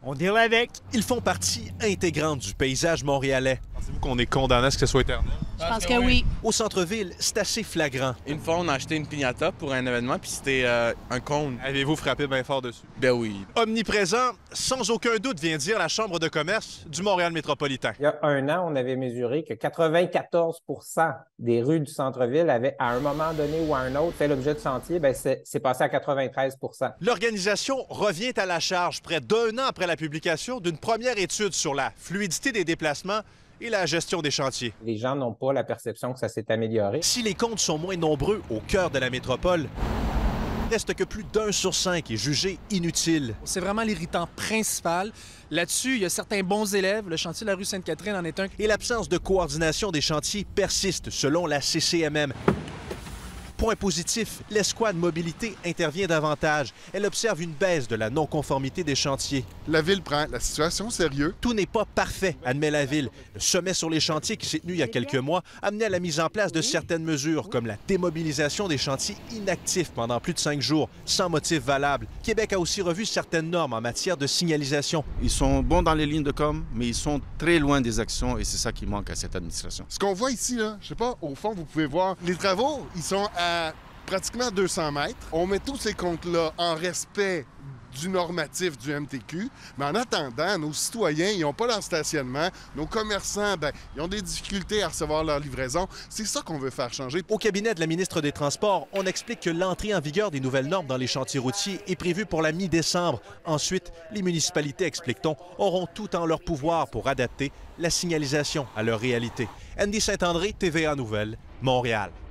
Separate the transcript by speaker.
Speaker 1: On deal avec.
Speaker 2: Ils font partie intégrante du paysage montréalais.
Speaker 3: Pensez-vous qu'on est condamné à ce que ce soit éternel?
Speaker 4: Je pense que oui.
Speaker 2: Au centre-ville, c'est assez flagrant.
Speaker 5: Une fois, on a acheté une piñata pour un événement, puis c'était un cône.
Speaker 3: Avez-vous frappé bien fort dessus?
Speaker 5: Ben oui.
Speaker 2: Omniprésent, sans aucun doute, vient dire la Chambre de commerce du Montréal métropolitain.
Speaker 6: Il y a un an, on avait mesuré que 94 des rues du centre-ville avaient, à un moment donné ou à un autre, fait l'objet de sentiers. Bien, c'est passé à 93
Speaker 2: L'organisation revient à la charge près d'un an après la publication d'une première étude sur la fluidité des déplacements et la gestion des chantiers.
Speaker 6: Les gens n'ont pas la perception que ça s'est amélioré.
Speaker 2: Si les comptes sont moins nombreux au cœur de la métropole, reste que plus d'1 sur 5 est jugé inutile.
Speaker 7: C'est vraiment l'irritant principal. Là-dessus, il y a certains bons élèves. Le chantier de la rue Sainte-Catherine en est un.
Speaker 2: Et l'absence de coordination des chantiers persiste, selon la CCMM. Point positif, l'escouade mobilité intervient davantage. Elle observe une baisse de la non-conformité des chantiers.
Speaker 8: La Ville prend la situation au sérieux.
Speaker 2: Tout n'est pas parfait, admet la Ville. Le sommet sur les chantiers qui s'est tenu il y a quelques mois a amené à la mise en place de certaines mesures, comme la démobilisation des chantiers inactifs pendant plus de 5 jours, sans motif valable. Québec a aussi revu certaines normes en matière de signalisation.
Speaker 9: Ils sont bons dans les lignes de com, mais ils sont très loin des actions et c'est ça qui manque à cette administration.
Speaker 8: Ce qu'on voit ici, là, je sais pas, au fond, vous pouvez voir, les travaux, ils sont à pratiquement 200 mètres. On met tous ces comptes-là en respect du normatif du MTQ, mais en attendant, nos citoyens, ils n'ont pas leur stationnement. Nos commerçants, ben, ils ont des difficultés à recevoir leur livraison. C'est ça qu'on veut faire changer.
Speaker 2: Au cabinet de la ministre des Transports, on explique que l'entrée en vigueur des nouvelles normes dans les chantiers routiers est prévue pour la mi-décembre. Ensuite, les municipalités, explique-t-on, auront tout en leur pouvoir pour adapter la signalisation à leur réalité. Andy Saint-André, TVA Nouvelles, Montréal.